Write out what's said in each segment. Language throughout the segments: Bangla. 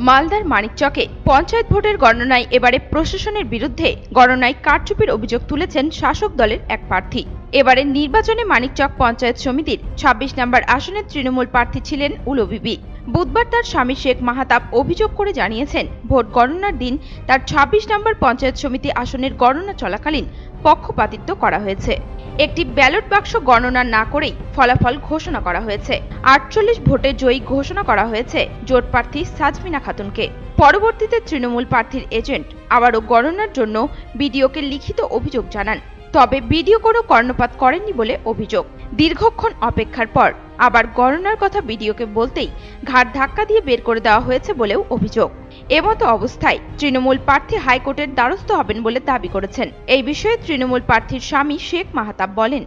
মালদার মানিকচকে পঞ্চায়েত ভোটের গণনায় এবারে প্রশাসনের বিরুদ্ধে গণনায় কারচুপির অভিযোগ তুলেছেন শাসক দলের এক প্রার্থী। এবারে নির্বাচনে মানিকচক পঞ্চায়েত সমিতির ২৬ নম্বর আসনের তৃণমূল প্রার্থী ছিলেন উলো বিবি। বুধবার তার স্বামী শেখ মাহাতাব অভিযোগ করে জানিয়েছেন, ভোট গণনার দিন তার ২৬ নম্বর পঞ্চায়েত সমিতি আসনের গণনা চলাকালীন পক্ষপাতিত্ব করা হয়েছে। একটি ব্যালট বাক্স গণনা না করেই ফলাফল ঘোষণা করা হয়েছে। ৪৮ ভোটে জয়ী ঘোষণা করা হয়েছে জোট প্রার্থী সাজমিনা খাতুনকে। পরবর্তীতে তৃণমূল প্রার্থীর এজেন্ট আবারও গণনার জন্য বিডিওকে লিখিত অভিযোগ জানান, তবে বিডিও কোনো কর্ণপাত করেননি বলে অভিযোগ। দীর্ঘক্ষণ অপেক্ষার পর আবার গণনার কথা বিডিওকে বলতেই ঘাড় ধাক্কা দিয়ে বের করে দেওয়া হয়েছে বলেও অভিযোগ। এমতো অবস্থায় তৃণমূল প্রার্থী হাইকোর্টের দ্বারস্থ হবেন বলে দাবি করেছেন। এই বিষয়ে তৃণমূল প্রার্থীর স্বামী শেখ মাহাতাব বলেন,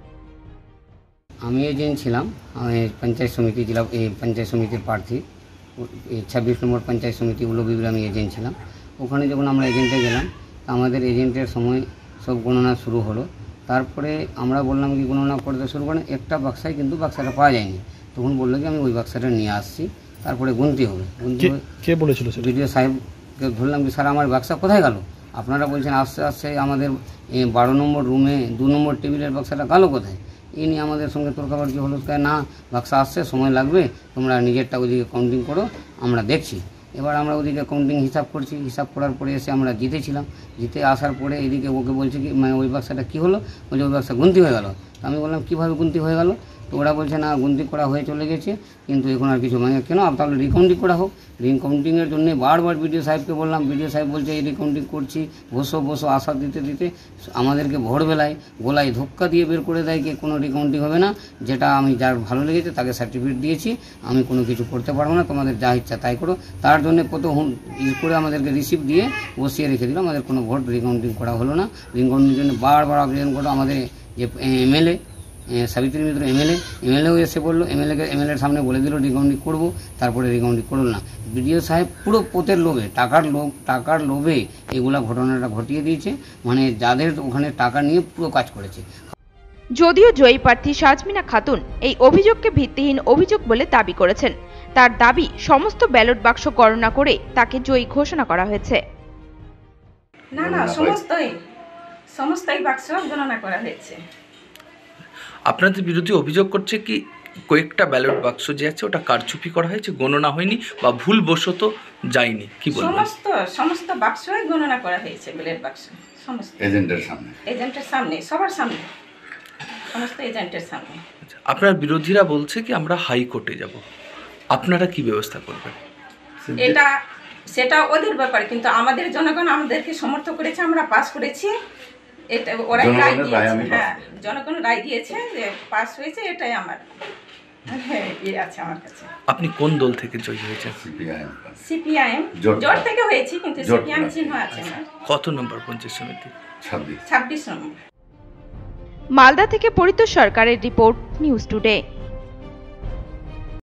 আমি এজেন্ট ছিলাম, পঞ্চায়েত সমিতি জেলা পঞ্চায়েত সমিতির প্রার্থী ২৬ নম্বর পঞ্চায়েত সমিতি উলো বিবির আমি এজেন্ট ছিলাম। ওখানে যখন আমরা এজেন্টে গেলাম, আমাদের এজেন্টের সময় সব গণনা শুরু হলো। তারপরে আমরা বললাম কি গণনা করতে শুরু করেন, একটা বাক্সায় কিন্তু বাক্সাটা পাওয়া যায়নি। তখন বললো কি আমি ওই বাক্সাটা নিয়ে আসছি, তারপরে গুনতে হবে। কে বলেছিল? বিডিও সাহেবকে ধরলাম কি স্যার আমার বাক্সা কোথায় গেল? আপনারা বলছেন আস্তে আস্তে আমাদের ১২ নম্বর রুমে ২ নম্বর টেবিলের বাক্সাটা গেল কোথায়? এই নিয়ে আমাদের সঙ্গে তর্কাবার্তি হলো। না, বাক্সা আসছে, সময় লাগবে, তোমরা নিজেরটা ওইদিকে কাউন্টিং করো, আমরা দেখছি। এবার আমরা ওদিকে কাউন্টিং হিসাব করছি, হিসাব করার পরে এসে আমরা জিতেছিলাম। জিতে আসার পরে এদিকে ওকে বলছে কি মানে ওই বাক্সাটা কী হলো? বলছে ওই বাক্সা গুনতি হয়ে গেল। আমি বললাম কীভাবে গুনতি হয়ে গেল? তো ওরা বলছে না, গুনতি করা হয়ে চলে গেছে, কিন্তু এখন আর কিছু মানে কেন তাহলে রিকাউন্টিং করা হোক। রিকাউন্টিংয়ের জন্য বারবার বিডিও সাহেবকে বললাম, বিডিও সাহেব বলছে এই রিকাউন্টিং করছি, বসো আশা দিতে দিতে আমাদেরকে ভোরবেলায় গলায় ধক্কা দিয়ে বের করে দেয় কি কোনো রিকাউন্টিং হবে না, যেটা আমি যার ভালো লেগেছে তাকে সার্টিফিকেট দিয়েছি, আমি কোনো কিছু করতে পারবো না, তোমাদের যা ইচ্ছা তাই করো। তার জন্য কত করে আমাদেরকে রিসিপ্ট দিয়ে বসিয়ে রেখে দিল, আমাদের কোনো ভোট রিকাউন্টিং করা হলো না। রিকাউন্টিংয়ের জন্য বারবার আবেদন করলো। আমাদের যে এমএলএ সাবিত্রী মিত্র এমএলএও এসে বললো, এমএলএর সামনে বলে দিল রিকাউন্টিং করবো, তারপরে রিকাউন্টিং করলো না। বিডিও সাহেব পুরো পোতের লোভে, টাকার লোভে এগুলা ঘটনাটা ঘটিয়ে দিয়েছে, মানে যাদের ওখানে টাকা নিয়ে পুরো কাজ করেছে। যদিও জয়ী প্রার্থী সাজমিনা খাতুন এই অভিযোগকে ভিত্তিহীন অভিযোগ বলে দাবি করেছেন। তার দাবি সমস্ত ব্যালট বাক্স গণনা করে তাকে জয়ী ঘোষণা করা হয়েছে। না, সমস্তই বাক্স গণনা করা হয়েছে। আপনাদের বিরুদ্ধে অভিযোগ করছে কি কয়েকটা ব্যালট বাক্স যে আছে ওটা কারচুপি করা হয়েছে, গণনা হয়নি বা ভুলবশত যায়নি, কি বলবেন? সমস্ত বাক্সই গণনা করা হয়েছে, ব্যালট বাক্স সমস্ত এজেন্টের সামনে সবার সামনে, সমস্ত এজেন্টের সামনে। আপনার বিরোধীরা বলছে কি আমরা হাইকোর্টে যাব, আপনারা কি ব্যবস্থা করবেন? সেটা ওদের ব্যাপার, কিন্তু আমাদের জনগণ আমাদেরকে সমর্থন করেছে, আমরা পাস করেছি। এটা ওরা জনগণ রায় দিয়েছে যে পাস হয়েছে, এটাই আমার আছে আমার কাছে। আপনি কোন দল থেকে জয়ী হয়েছেন? সিপিআইএম জোট থেকে হয়েছি, কিন্তু সিপিআইএম চিহ্ন আছে। কত নম্বর পঞ্চায়েত সমিতি? 26 নম্বর। মালদা থেকে পরিতোষ সরকারের রিপোর্ট, নিউজ টুডে।